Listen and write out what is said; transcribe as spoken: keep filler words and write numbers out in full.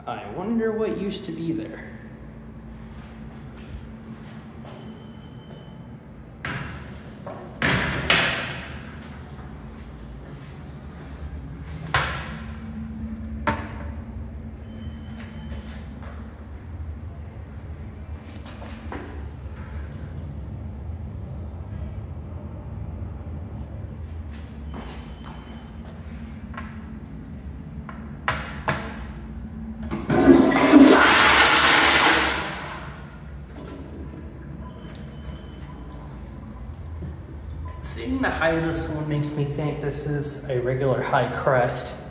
I wonder what used to be there. Seeing the height of this one makes me think this is a regular Highcrest.